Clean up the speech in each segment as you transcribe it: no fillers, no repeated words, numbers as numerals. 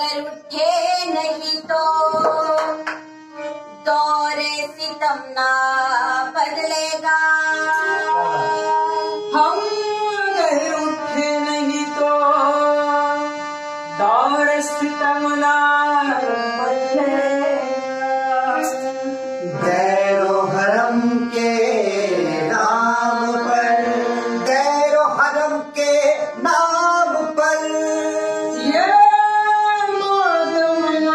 अगर उठे नहीं तो दौरे सितम ना बदलेगा। हम अगर उठे नहीं तो दौरे सितम ना बदलेगा। गैरो हरम के नाम पर, गैरो हरम के नाम पर ये मातम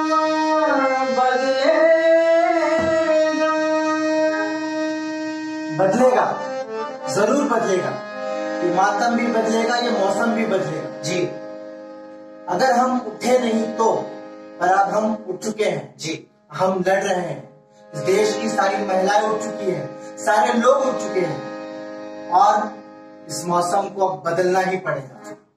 बदलेगा, जरूर बदलेगा। ये मातम भी बदलेगा, ये मौसम भी बदलेगा जी। अगर हम उठे नहीं तो, पर अब हम उठ चुके हैं जी। हम लड़ रहे हैं। इस देश की सारी महिलाएं उठ चुकी हैं, सारे लोग उठ चुके हैं और इस मौसम को अब बदलना ही पड़ेगा।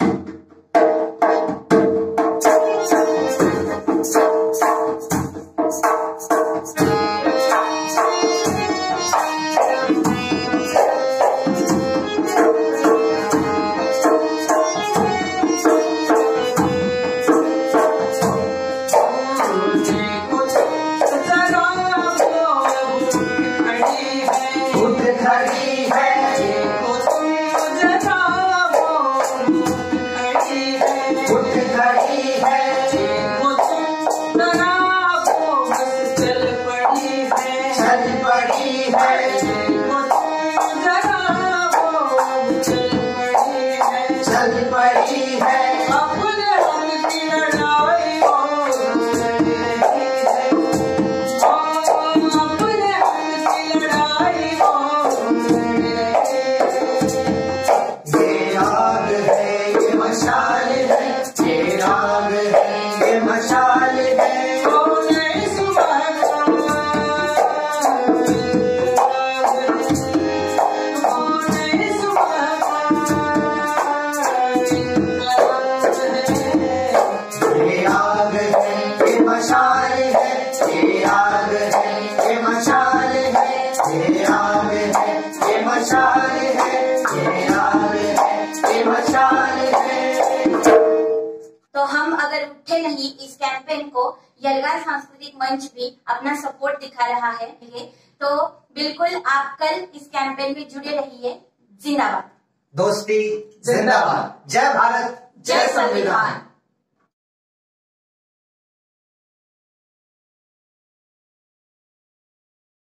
तो हम अगर उठे नहीं, इस कैंपेन को यलगार सांस्कृतिक मंच भी अपना सपोर्ट दिखा रहा है। तो बिल्कुल आप कल इस कैंपेन में जुड़े रहिए। जिंदाबाद दोस्ती जिंदाबाद। जय भारत, जय संविधान।